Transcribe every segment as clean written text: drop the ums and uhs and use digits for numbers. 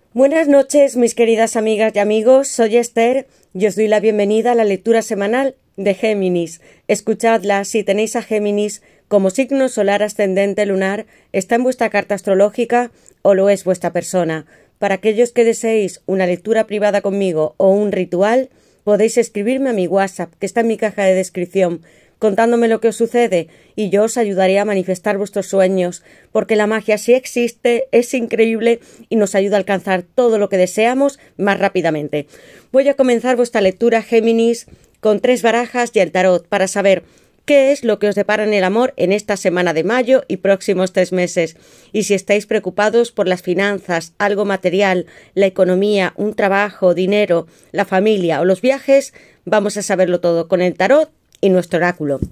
Buenas noches, mis queridas amigas y amigos. Soy Esther y os doy la bienvenida a la lectura semanal de Géminis. Escuchadla si tenéis a Géminis como signo solar ascendente lunar, está en vuestra carta astrológica o lo es vuestra persona. Para aquellos que deseéis una lectura privada conmigo o un ritual, podéis escribirme a mi WhatsApp, que está en mi caja de descripción, contándome lo que os sucede, y yo os ayudaré a manifestar vuestros sueños, porque la magia sí existe, es increíble y nos ayuda a alcanzar todo lo que deseamos más rápidamente. Voy a comenzar vuestra lectura, Géminis, con 3 barajas y el tarot, para saber qué es lo que os depara en el amor en esta semana de mayo y próximos 3 meses. Y si estáis preocupados por las finanzas, algo material, la economía, un trabajo, dinero, la familia o los viajes, vamos a saberlo todo con el tarot y nuestro oráculo.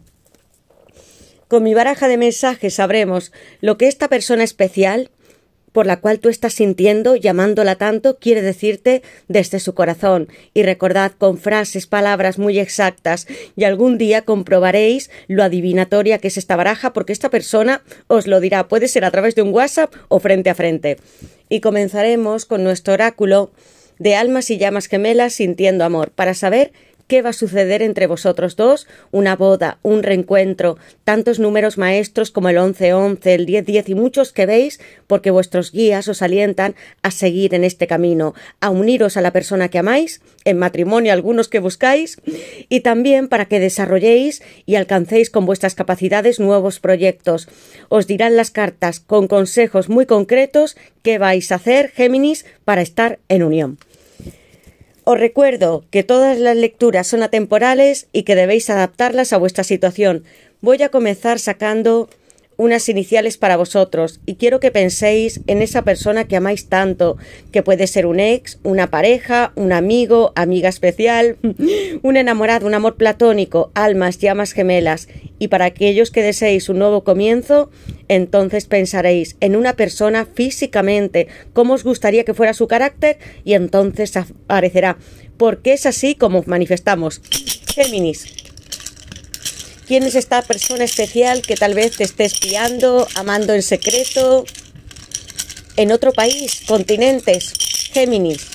Con mi baraja de mensajes sabremos lo que esta persona especial, por la cual tú estás sintiendo, llamándola tanto, quiere decirte desde su corazón. Y recordad con frases, palabras muy exactas, y algún día comprobaréis lo adivinatoria que es esta baraja, porque esta persona os lo dirá, puede ser a través de un WhatsApp o frente a frente. Y comenzaremos con nuestro oráculo de almas y llamas gemelas sintiendo amor, para saber ¿qué va a suceder entre vosotros dos? Una boda, un reencuentro, tantos números maestros como el 11-11, el 10-10 y muchos que veis, porque vuestros guías os alientan a seguir en este camino, a uniros a la persona que amáis, en matrimonio algunos que buscáis, y también para que desarrolléis y alcancéis con vuestras capacidades nuevos proyectos. Os dirán las cartas con consejos muy concretos qué vais a hacer, Géminis, para estar en unión. Os recuerdo que todas las lecturas son atemporales y que debéis adaptarlas a vuestra situación. Voy a comenzar sacando unas iniciales para vosotros y quiero que penséis en esa persona que amáis tanto, que puede ser un ex, una pareja, un amigo, amiga especial, un enamorado, un amor platónico, almas, llamas gemelas. Y para aquellos que deseéis un nuevo comienzo, entonces pensaréis en una persona físicamente, cómo os gustaría que fuera su carácter, y entonces aparecerá, porque es así como manifestamos. Géminis. ¿Quién es esta persona especial que tal vez te esté espiando, amando en secreto, en otro país, continentes? Géminis.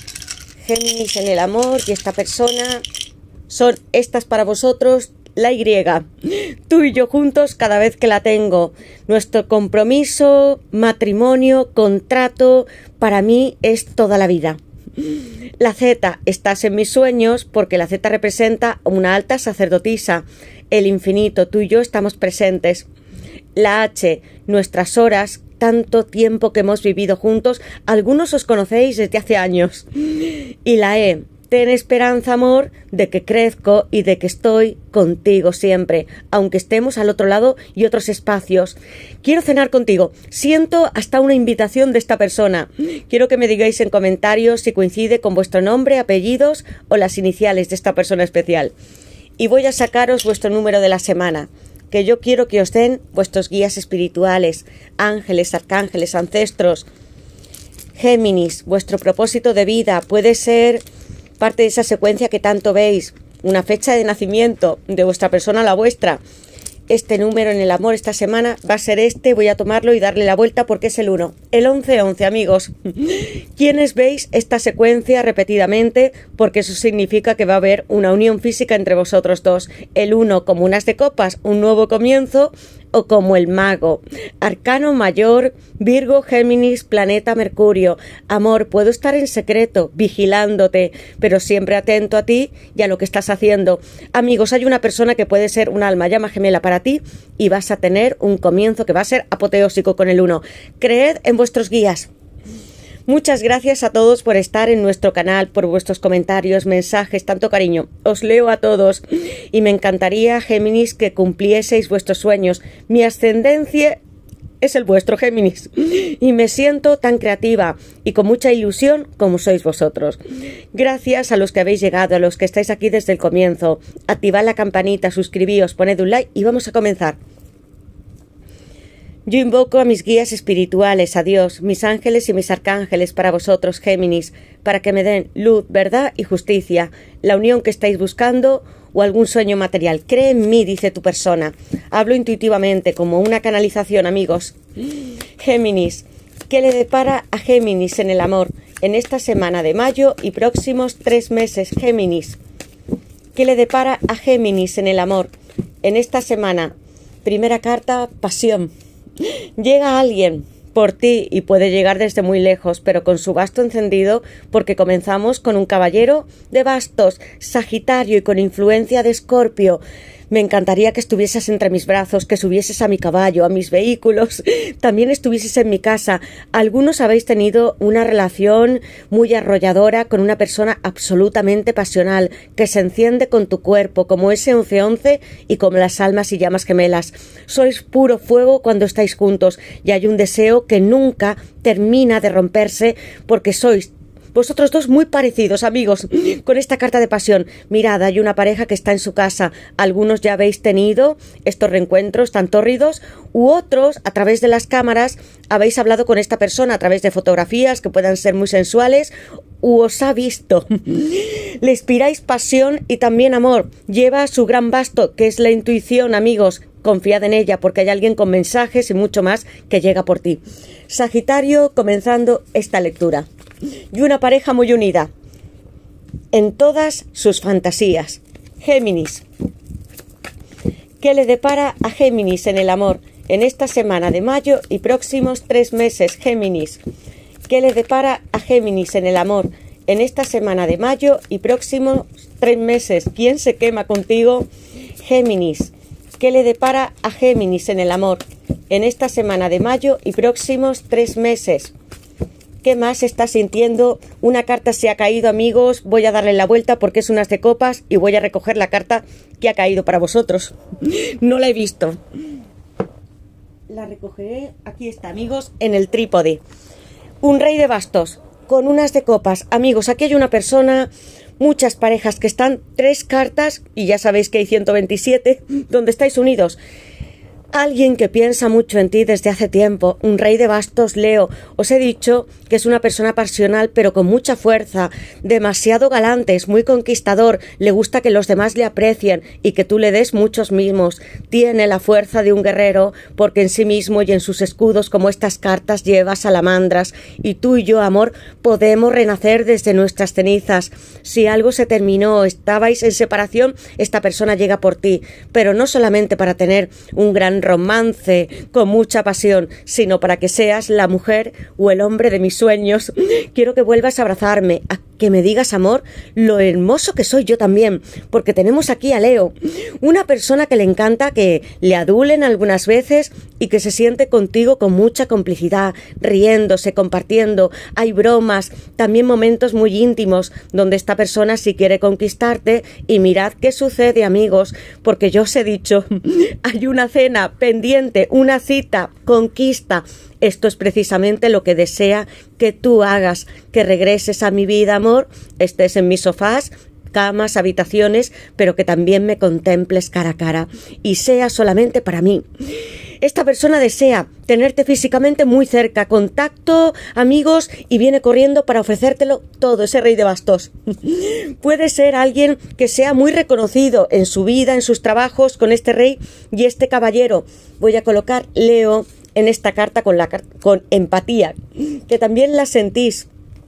Géminis en el amor, y esta persona son estas para vosotros, la Y. Tú y yo juntos cada vez que la tengo. Nuestro compromiso, matrimonio, contrato, para mí es toda la vida. La Z, estás en mis sueños, porque la Z representa una alta sacerdotisa. El infinito, tú y yo estamos presentes. La H, nuestras horas, tanto tiempo que hemos vivido juntos, algunos os conocéis desde hace años. Y la E, ten esperanza, amor, de que crezco y de que estoy contigo siempre, aunque estemos al otro lado y otros espacios. Quiero cenar contigo. Siento hasta una invitación de esta persona. Quiero que me digáis en comentarios si coincide con vuestro nombre, apellidos o las iniciales de esta persona especial. Y voy a sacaros vuestro número de la semana, que yo quiero que os den vuestros guías espirituales, ángeles, arcángeles, ancestros. Géminis, vuestro propósito de vida puede ser parte de esa secuencia que tanto veis, una fecha de nacimiento de vuestra persona a la vuestra. Este número en el amor esta semana va a ser este, voy a tomarlo y darle la vuelta porque es el 1. El 11-11, amigos. ¿Quiénes veis esta secuencia repetidamente? Porque eso significa que va a haber una unión física entre vosotros dos. El 1 como un as de copas, un nuevo comienzo, o como el mago. Arcano mayor, Virgo, Géminis, planeta Mercurio. Amor, puedo estar en secreto, vigilándote, pero siempre atento a ti y a lo que estás haciendo. Amigos, hay una persona que puede ser un alma llama gemela para ti y vas a tener un comienzo que va a ser apoteósico con el 1. Creed en vuestros guías. Muchas gracias a todos por estar en nuestro canal, por vuestros comentarios, mensajes, tanto cariño. Os leo a todos y me encantaría, Géminis, que cumplieseis vuestros sueños. Mi ascendencia es el vuestro, Géminis, y me siento tan creativa y con mucha ilusión como sois vosotros. Gracias a los que habéis llegado, a los que estáis aquí desde el comienzo. Activad la campanita, suscribíos, poned un like y vamos a comenzar. Yo invoco a mis guías espirituales, a Dios, mis ángeles y mis arcángeles para vosotros, Géminis, para que me den luz, verdad y justicia, la unión que estáis buscando o algún sueño material. Cree en mí, dice tu persona. Hablo intuitivamente, como una canalización, amigos. Géminis, ¿qué le depara a Géminis en el amor? en esta semana de mayo y próximos 3 meses, Géminis. ¿Qué le depara a Géminis en el amor en esta semana? Primera carta, pasión. Llega alguien por ti y puede llegar desde muy lejos, pero con su basto encendido, porque comenzamos con un caballero de bastos, Sagitario, y con influencia de Escorpio. Me encantaría que estuvieses entre mis brazos, que subieses a mi caballo, a mis vehículos, también estuvieses en mi casa. Algunos habéis tenido una relación muy arrolladora con una persona absolutamente pasional, que se enciende con tu cuerpo, como ese 11-11 y como las almas y llamas gemelas. Sois puro fuego cuando estáis juntos y hay un deseo que nunca termina de romperse porque sois vosotros dos muy parecidos, amigos, con esta carta de pasión. Mirad, hay una pareja que está en su casa. Algunos ya habéis tenido estos reencuentros tan tórridos, u otros, a través de las cámaras, habéis hablado con esta persona a través de fotografías que puedan ser muy sensuales, u os ha visto. Le inspiráis pasión y también amor. Lleva su gran basto, que es la intuición, amigos. Confiad en ella, porque hay alguien con mensajes y mucho más que llega por ti. Sagitario, comenzando esta lectura. Y una pareja muy unida en todas sus fantasías. Géminis. ¿Qué le depara a Géminis en el amor en esta semana de mayo y próximos 3 meses? Géminis. ¿Qué le depara a Géminis en el amor en esta semana de mayo y próximos 3 meses? ¿Quién se quema contigo? Géminis. ¿Qué le depara a Géminis en el amor en esta semana de mayo y próximos 3 meses? ¿Qué más está sintiendo? Una carta se ha caído, amigos. Voy a darle la vuelta porque es un as de copas y voy a recoger la carta que ha caído para vosotros. No la he visto. La recogeré. Aquí está, amigos, en el trípode. Un rey de bastos con un as de copas. Amigos, aquí hay una persona, muchas parejas que están 3 cartas y ya sabéis que hay 127 donde estáis unidos. Alguien que piensa mucho en ti desde hace tiempo, un rey de bastos, Leo. Os he dicho que es una persona pasional, pero con mucha fuerza, demasiado galante, es muy conquistador, le gusta que los demás le aprecien y que tú le des muchos mimos. Tiene la fuerza de un guerrero, porque en sí mismo y en sus escudos, como estas cartas, lleva salamandras. Y tú y yo, amor, podemos renacer desde nuestras cenizas. Si algo se terminó, estabais en separación, esta persona llega por ti, pero no solamente para tener un gran romance con mucha pasión, sino para que seas la mujer o el hombre de mis sueños. Quiero que vuelvas a abrazarme, a que me digas, amor, lo hermoso que soy yo también, porque tenemos aquí a Leo, una persona que le encanta que le adulen algunas veces y que se siente contigo con mucha complicidad, riéndose, compartiendo. Hay bromas, también momentos muy íntimos donde esta persona sí quiere conquistarte. Y mirad qué sucede, amigos, porque yo os he dicho, hay una cena pendiente, una cita, conquista. Esto es precisamente lo que desea que tú hagas, que regreses a mi vida, amor, estés en mis sofás, camas, habitaciones, pero que también me contemples cara a cara y sea solamente para mí. Esta persona desea tenerte físicamente muy cerca, contacto, amigos, y viene corriendo para ofrecértelo todo, ese rey de bastos. Puede ser alguien que sea muy reconocido en su vida, en sus trabajos, con este rey y este caballero. Voy a colocar Leo en esta carta con empatía, que también la sentís.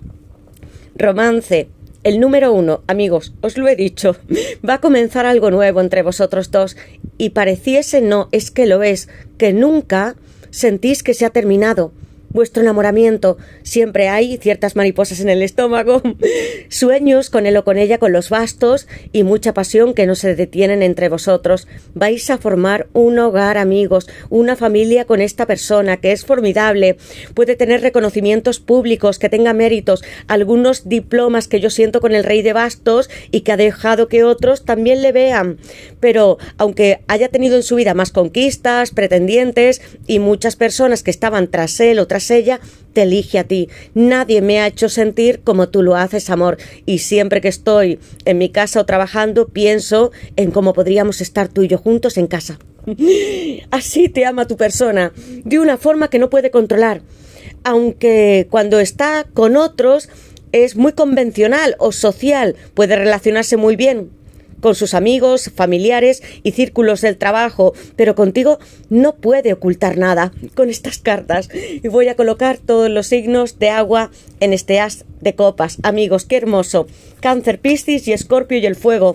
Romance. El número 1, amigos, os lo he dicho, va a comenzar algo nuevo entre vosotros dos y pareciese no, es que lo es, que nunca sentís que se ha terminado vuestro enamoramiento. Siempre hay ciertas mariposas en el estómago, sueños con él o con ella, con los bastos y mucha pasión que no se detienen entre vosotros. Vais a formar un hogar, amigos, una familia con esta persona que es formidable. Puede tener reconocimientos públicos, que tenga méritos, algunos diplomas que yo siento con el rey de bastos y que ha dejado que otros también le vean. Pero aunque haya tenido en su vida más conquistas, pretendientes y muchas personas que estaban tras él o tras ella, te elige a ti. Nadie me ha hecho sentir como tú lo haces, amor, y siempre que estoy en mi casa o trabajando pienso en cómo podríamos estar tú y yo juntos en casa. Así te ama tu persona, de una forma que no puede controlar, aunque cuando está con otros es muy convencional o social, puede relacionarse muy bien con sus amigos, familiares y círculos del trabajo, pero contigo no puede ocultar nada con estas cartas. Y voy a colocar todos los signos de agua en este as de copas. Amigos, qué hermoso. Cáncer, Piscis y Escorpio y el fuego.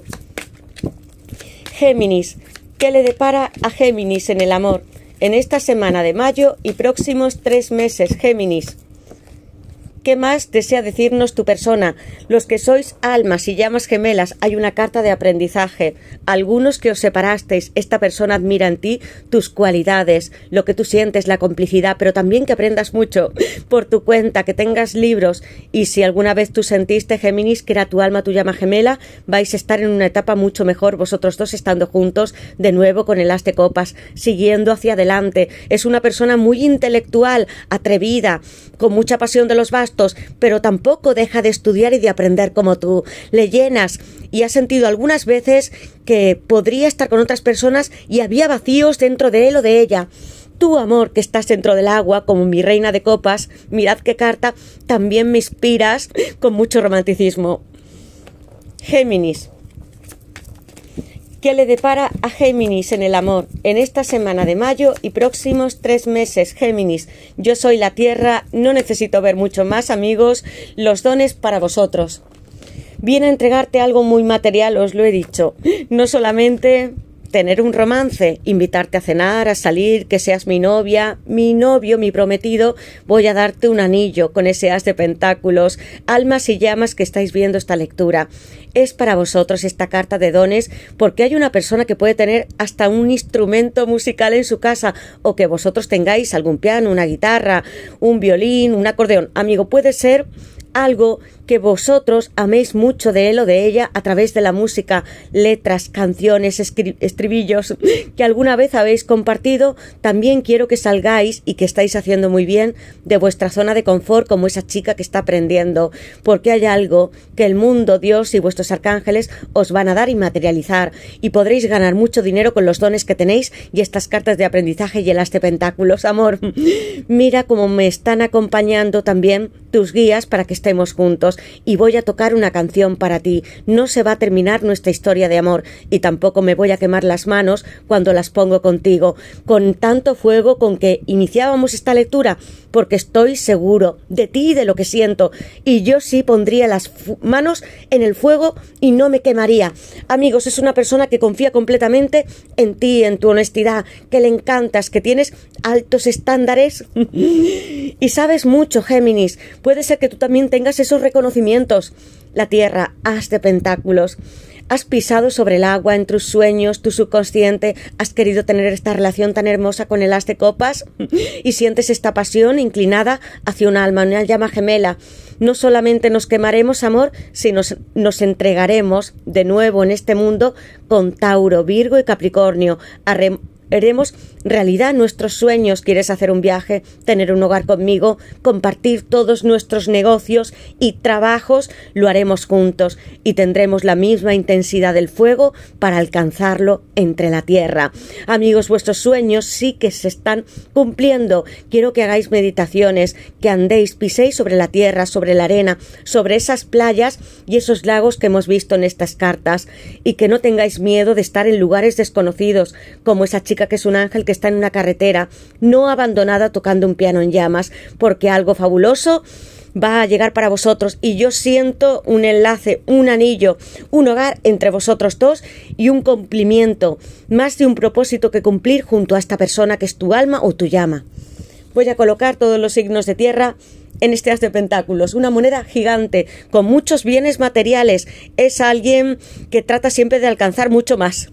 Géminis, ¿qué le depara a Géminis en el amor en esta semana de mayo y próximos 3 meses, Géminis? ¿Qué más desea decirnos tu persona? Los que sois almas y llamas gemelas, hay una carta de aprendizaje. Algunos que os separasteis, esta persona admira en ti tus cualidades, lo que tú sientes, la complicidad, pero también que aprendas mucho por tu cuenta, que tengas libros. Y si alguna vez tú sentiste, Géminis, que era tu alma, tu llama gemela, vais a estar en una etapa mucho mejor, vosotros dos estando juntos, de nuevo con el as de copas, siguiendo hacia adelante. Es una persona muy intelectual, atrevida, con mucha pasión de los bastos, pero tampoco deja de estudiar y de aprender como tú. Le llenas y has sentido algunas veces que podría estar con otras personas y había vacíos dentro de él o de ella. Tu amor, que estás dentro del agua, como mi reina de copas, mirad qué carta, también me inspiras con mucho romanticismo. Géminis. ¿Qué le depara a Géminis en el amor en esta semana de mayo y próximos 3 meses? Géminis, yo soy la tierra, no necesito ver mucho más, amigos, los dones para vosotros. Viene a entregarte algo muy material, os lo he dicho, no solamente tener un romance, invitarte a cenar, a salir, que seas mi novia, mi novio, mi prometido, voy a darte un anillo con ese as de pentáculos, almas y llamas que estáis viendo esta lectura. Es para vosotros esta carta de dones porque hay una persona que puede tener hasta un instrumento musical en su casa o que vosotros tengáis algún piano, una guitarra, un violín, un acordeón. Amigo, puede ser algo que vosotros améis mucho de él o de ella a través de la música, letras, canciones, estribillos que alguna vez habéis compartido. También quiero que salgáis y que estáis haciendo muy bien de vuestra zona de confort como esa chica que está aprendiendo, porque hay algo que el mundo, Dios y vuestros arcángeles os van a dar y materializar y podréis ganar mucho dinero con los dones que tenéis y estas cartas de aprendizaje y el as de pentáculos. Amor, mira cómo me están acompañando también tus guías para que estemos juntos y voy a tocar una canción para ti. No se va a terminar nuestra historia de amor y tampoco me voy a quemar las manos cuando las pongo contigo con tanto fuego con que iniciábamos esta lectura, porque estoy seguro de ti y de lo que siento y yo sí pondría las manos en el fuego y no me quemaría. Amigos, es una persona que confía completamente en ti, en tu honestidad, que le encantas, que tienes altos estándares y sabes mucho, Géminis. Puede ser que tú también tengas esos reconocimientos. La tierra, as de pentáculos. Has pisado sobre el agua en tus sueños, tu subconsciente, has querido tener esta relación tan hermosa con el as de copas y sientes esta pasión inclinada hacia un alma, una llama gemela. No solamente nos quemaremos, amor, sino nos entregaremos de nuevo en este mundo con Tauro, Virgo y Capricornio. Haremos realidad nuestros sueños. ¿Quieres hacer un viaje, tener un hogar conmigo, compartir todos nuestros negocios y trabajos? Lo haremos juntos y tendremos la misma intensidad del fuego para alcanzarlo entre la tierra. Amigos, vuestros sueños sí que se están cumpliendo. Quiero que hagáis meditaciones, que andéis, piséis sobre la tierra, sobre la arena, sobre esas playas y esos lagos que hemos visto en estas cartas y que no tengáis miedo de estar en lugares desconocidos, como esa chica que es un ángel que está en una carretera, no abandonada tocando un piano en llamas, porque algo fabuloso va a llegar para vosotros y yo siento un enlace, un anillo, un hogar entre vosotros dos y un cumplimiento, más de un propósito que cumplir junto a esta persona que es tu alma o tu llama. Voy a colocar todos los signos de tierra en este as de pentáculos, una moneda gigante con muchos bienes materiales. Es alguien que trata siempre de alcanzar mucho más.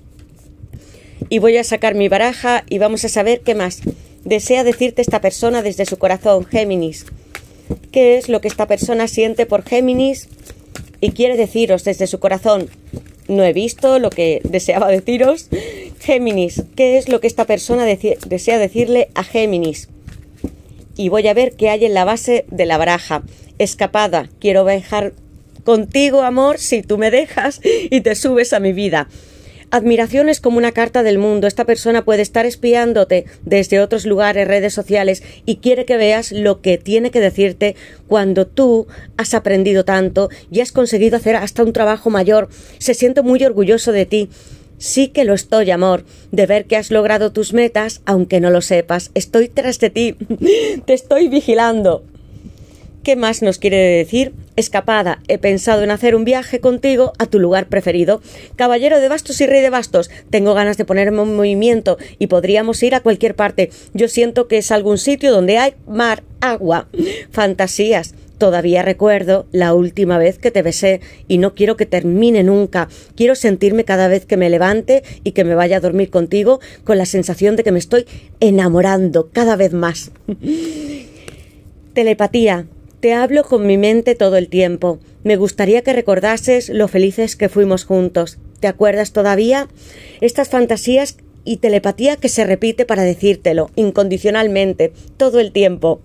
Y voy a sacar mi baraja y vamos a saber qué más desea decirte esta persona desde su corazón, Géminis. ¿Qué es lo que esta persona siente por Géminis y quiere deciros desde su corazón? No he visto lo que deseaba deciros. Géminis, ¿qué es lo que esta persona desea decirle a Géminis? Y voy a ver qué hay en la base de la baraja. Escapada, quiero viajar contigo, amor, si tú me dejas y te subes a mi vida. Admiración es como una carta del mundo. Esta persona puede estar espiándote desde otros lugares, redes sociales, y quiere que veas lo que tiene que decirte cuando tú has aprendido tanto y has conseguido hacer hasta un trabajo mayor. Se siente muy orgulloso de ti. Sí que lo estoy, amor, de ver que has logrado tus metas, aunque no lo sepas. Estoy tras de ti. Te estoy vigilando. ¿Qué más nos quiere decir? Escapada. He pensado en hacer un viaje contigo a tu lugar preferido. Caballero de bastos y rey de bastos. Tengo ganas de ponerme en movimiento y podríamos ir a cualquier parte. Yo siento que es algún sitio donde hay mar, agua. Fantasías. Todavía recuerdo la última vez que te besé y no quiero que termine nunca. Quiero sentirme cada vez que me levante y que me vaya a dormir contigo con la sensación de que me estoy enamorando cada vez más. Telepatía. Te hablo con mi mente todo el tiempo. Me gustaría que recordases lo felices que fuimos juntos. ¿Te acuerdas todavía? Estas fantasías y telepatía que se repite para decírtelo incondicionalmente, todo el tiempo.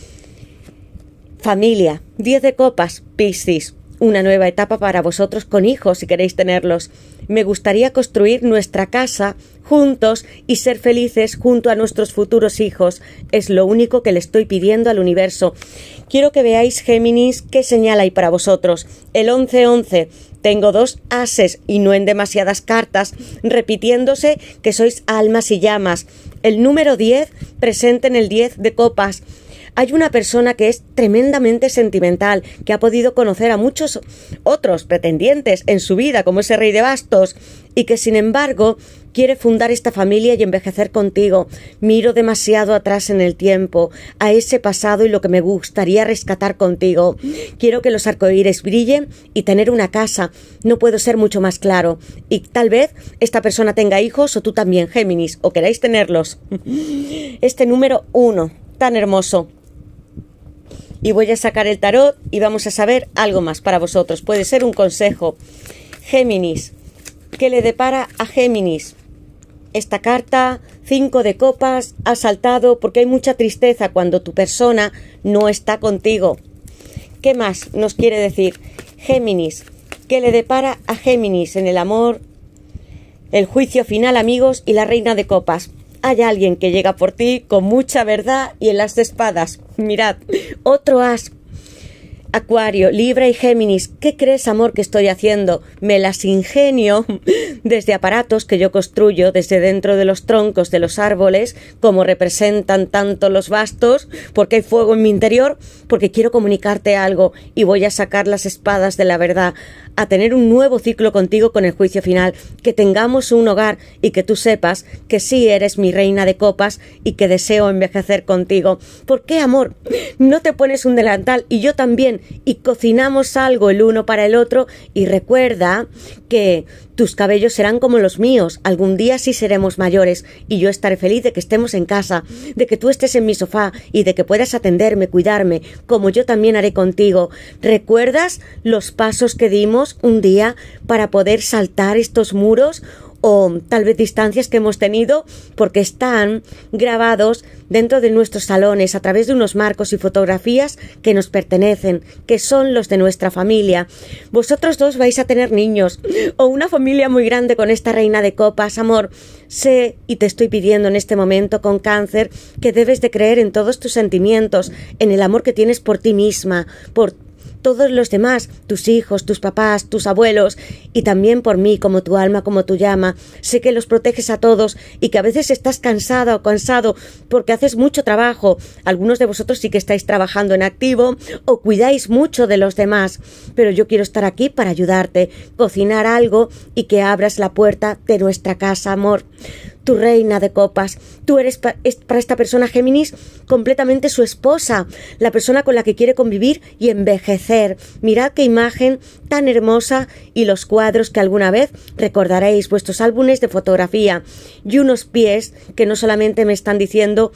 Familia. 10 de copas, Piscis. Una nueva etapa para vosotros con hijos si queréis tenerlos. Me gustaría construir nuestra casa juntos y ser felices junto a nuestros futuros hijos. Es lo único que le estoy pidiendo al universo. Quiero que veáis, Géminis, qué señal hay para vosotros. El 11-11. Tengo 2 ases y no en demasiadas cartas, repitiéndose que sois almas y llamas. El número 10 presente en el 10 de copas. Hay una persona que es tremendamente sentimental, que ha podido conocer a muchos otros pretendientes en su vida, como ese rey de bastos, y que sin embargo quiere fundar esta familia y envejecer contigo. Miro demasiado atrás en el tiempo, a ese pasado y lo que me gustaría rescatar contigo. Quiero que los arcoíris brillen y tener una casa. No puedo ser mucho más claro. Y tal vez esta persona tenga hijos o tú también, Géminis, o queráis tenerlos. Este número 1, tan hermoso. Y voy a sacar el tarot y vamos a saber algo más para vosotros. Puede ser un consejo. Géminis. ¿Qué le depara a Géminis? Esta carta, 5 de copas, ha saltado porque hay mucha tristeza cuando tu persona no está contigo. ¿Qué más nos quiere decir? Géminis. ¿Qué le depara a Géminis en el amor? El juicio final, amigos, y la reina de copas. Hay alguien que llega por ti con mucha verdad y el as de espadas. Mirad, otro as. Acuario, Libra y Géminis. ¿Qué crees, amor, que estoy haciendo? Me las ingenio desde aparatos que yo construyo desde dentro de los troncos de los árboles, como representan tanto los bastos, porque hay fuego en mi interior, porque quiero comunicarte algo y voy a sacar las espadas de la verdad, a tener un nuevo ciclo contigo con el juicio final, que tengamos un hogar y que tú sepas que sí eres mi reina de copas y que deseo envejecer contigo. ¿Por qué, amor? No te pones un delantal y yo también, y cocinamos algo el uno para el otro, y recuerda que tus cabellos serán como los míos. Algún día sí seremos mayores y yo estaré feliz de que estemos en casa, de que tú estés en mi sofá y de que puedas atenderme, cuidarme, como yo también haré contigo. ¿Recuerdas los pasos que dimos un día para poder saltar estos muros? O tal vez distancias que hemos tenido, porque están grabados dentro de nuestros salones a través de unos marcos y fotografías que nos pertenecen, que son los de nuestra familia. Vosotros dos vais a tener niños o una familia muy grande con esta reina de copas, amor. Sé y te estoy pidiendo en este momento con Cáncer que debes de creer en todos tus sentimientos, en el amor que tienes por ti misma, por todos los demás, tus hijos, tus papás, tus abuelos, y también por mí, como tu alma, como tu llama. Sé que los proteges a todos y que a veces estás cansada o cansado porque haces mucho trabajo. Algunos de vosotros sí que estáis trabajando en activo o cuidáis mucho de los demás, pero yo quiero estar aquí para ayudarte, cocinar algo y que abras la puerta de nuestra casa, amor. Tu reina de copas. Tú eres para esta persona, Géminis, completamente su esposa, la persona con la que quiere convivir y envejecer. Mirad qué imagen tan hermosa y los cuadros que alguna vez recordaréis, vuestros álbumes de fotografía y unos pies que no solamente me están diciendo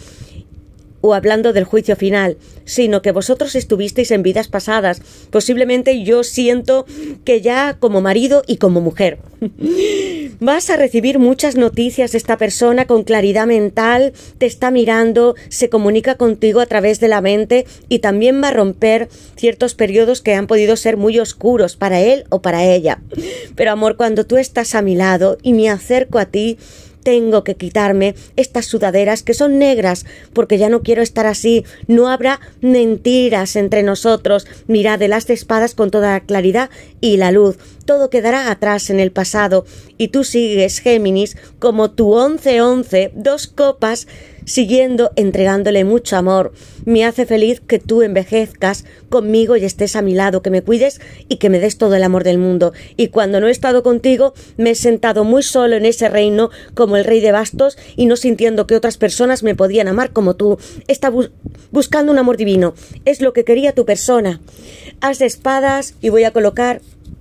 o hablando del juicio final, sino que vosotros estuvisteis en vidas pasadas. Posiblemente yo siento que ya como marido y como mujer. Vas a recibir muchas noticias de esta persona con claridad mental, te está mirando, se comunica contigo a través de la mente y también va a romper ciertos periodos que han podido ser muy oscuros para él o para ella. Pero amor, cuando tú estás a mi lado y me acerco a ti, tengo que quitarme estas sudaderas que son negras porque ya no quiero estar así. No habrá mentiras entre nosotros. Mirad el as de espadas con toda la claridad y la luz. Todo quedará atrás en el pasado y tú sigues, Géminis, como tu 11-11, 2 copas, siguiendo, entregándole mucho amor. Me hace feliz que tú envejezcas conmigo y estés a mi lado, que me cuides y que me des todo el amor del mundo. Y cuando no he estado contigo, me he sentado muy solo en ese reino como el rey de bastos y no sintiendo que otras personas me podían amar como tú. Está buscando un amor divino. Es lo que quería tu persona. As de espadas y voy a colocar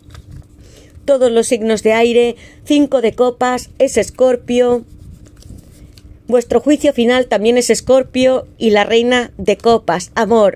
todos los signos de aire. 5 de copas es Escorpio. Vuestro juicio final también es Escorpio y la reina de copas, amor.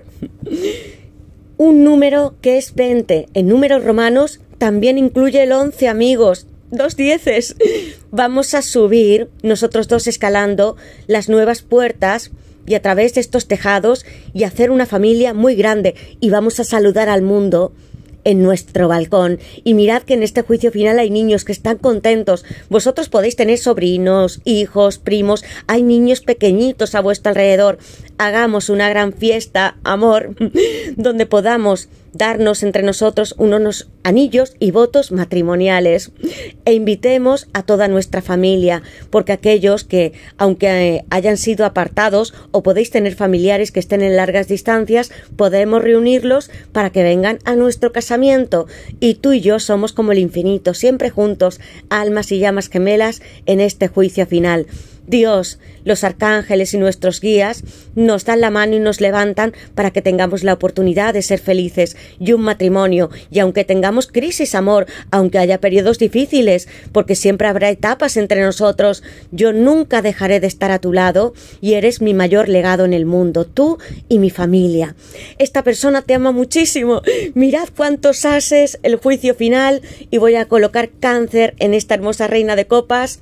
Un número que es 20. En números romanos también incluye el 11, amigos. 2 dieces. Vamos a subir, nosotros dos escalando, las nuevas puertas y a través de estos tejados y hacer una familia muy grande. Y vamos a saludar al mundo en nuestro balcón. Y mirad que en este juicio final hay niños que están contentos. Vosotros podéis tener sobrinos, hijos, primos. Hay niños pequeñitos a vuestro alrededor. Hagamos una gran fiesta, amor, donde podamos darnos entre nosotros unos anillos y votos matrimoniales e invitemos a toda nuestra familia, porque aquellos que, aunque hayan sido apartados o podéis tener familiares que estén en largas distancias, podemos reunirlos para que vengan a nuestro casamiento y tú y yo somos como el infinito, siempre juntos, almas y llamas gemelas en este juicio final. Dios, los arcángeles y nuestros guías nos dan la mano y nos levantan para que tengamos la oportunidad de ser felices y un matrimonio. Y aunque tengamos crisis, amor, aunque haya periodos difíciles, porque siempre habrá etapas entre nosotros, yo nunca dejaré de estar a tu lado y eres mi mayor legado en el mundo, tú y mi familia. Esta persona te ama muchísimo. Mirad cuántos ases, el juicio final, y voy a colocar Cáncer en esta hermosa reina de copas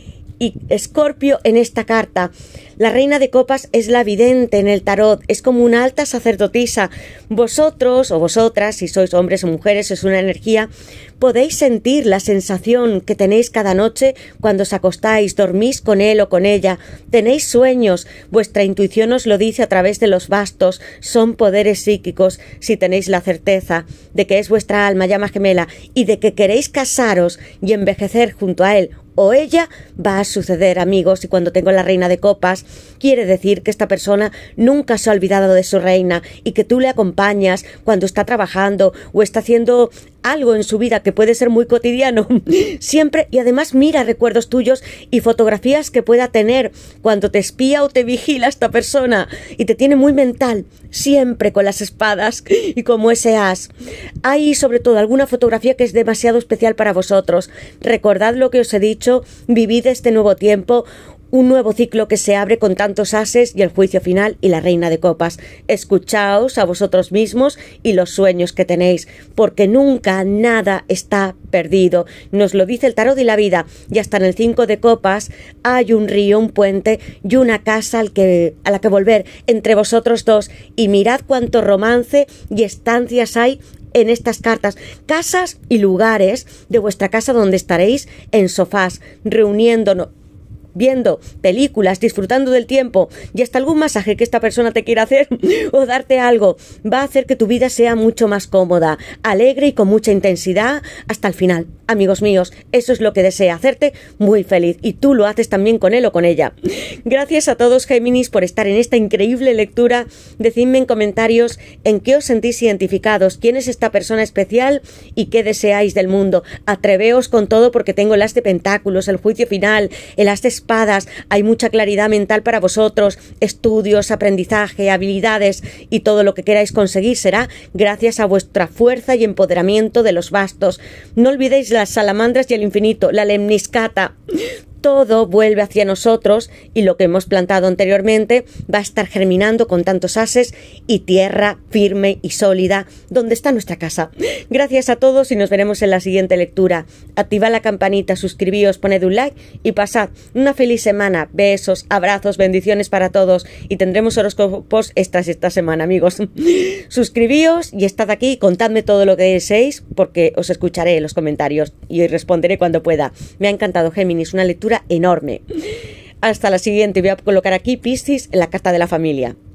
y Escorpio en esta carta. La reina de copas es la vidente en el tarot, es como una alta sacerdotisa. Vosotros o vosotras, si sois hombres o mujeres, es una energía, podéis sentir la sensación que tenéis cada noche cuando os acostáis, dormís con él o con ella, tenéis sueños, vuestra intuición os lo dice a través de los bastos, son poderes psíquicos, si tenéis la certeza de que es vuestra alma llama gemela y de que queréis casaros y envejecer junto a él o ella, va a suceder, amigos. Y cuando tengo la reina de copas, quiere decir que esta persona nunca se ha olvidado de su reina y que tú le acompañas cuando está trabajando o está haciendo algo en su vida que puede ser muy cotidiano, siempre, y además mira recuerdos tuyos y fotografías que pueda tener cuando te espía o te vigila esta persona y te tiene muy mental, siempre con las espadas y como ese as. Hay sobre todo alguna fotografía que es demasiado especial para vosotros. Recordad lo que os he dicho, vivid este nuevo tiempo, un nuevo ciclo que se abre con tantos ases y el juicio final y la reina de copas. Escuchaos a vosotros mismos y los sueños que tenéis, porque nunca nada está perdido. Nos lo dice el tarot y la vida. Y hasta en el 5 de copas hay un río, un puente y una casa a la que volver entre vosotros dos. Y mirad cuánto romance y estancias hay en estas cartas, casas y lugares de vuestra casa donde estaréis en sofás, reuniéndonos, viendo películas, disfrutando del tiempo y hasta algún masaje que esta persona te quiera hacer o darte algo, va a hacer que tu vida sea mucho más cómoda, alegre y con mucha intensidad hasta el final. Amigos míos, eso es lo que desea, hacerte muy feliz y tú lo haces también con él o con ella. Gracias a todos, Géminis, por estar en esta increíble lectura. Decidme en comentarios en qué os sentís identificados, quién es esta persona especial y qué deseáis del mundo. Atreveos con todo porque tengo el as de pentáculos, el juicio final, el as de espadas, hay mucha claridad mental para vosotros, estudios, aprendizaje, habilidades y todo lo que queráis conseguir será gracias a vuestra fuerza y empoderamiento de los bastos. No olvidéis las salamandras y el infinito, la lemniscata. todo vuelve hacia nosotros y lo que hemos plantado anteriormente va a estar germinando con tantos ases y tierra firme y sólida donde está nuestra casa. Gracias a todos y nos veremos en la siguiente lectura. Activad la campanita, suscribíos, poned un like y pasad una feliz semana. Besos, abrazos, bendiciones para todos y tendremos horóscopos esta semana, amigos. Suscribíos y estad aquí y contadme todo lo que deseéis porque os escucharé en los comentarios y responderé cuando pueda. Me ha encantado, Géminis, una lectura enorme. Hasta la siguiente. Voy a colocar aquí Piscis en la carta de la familia.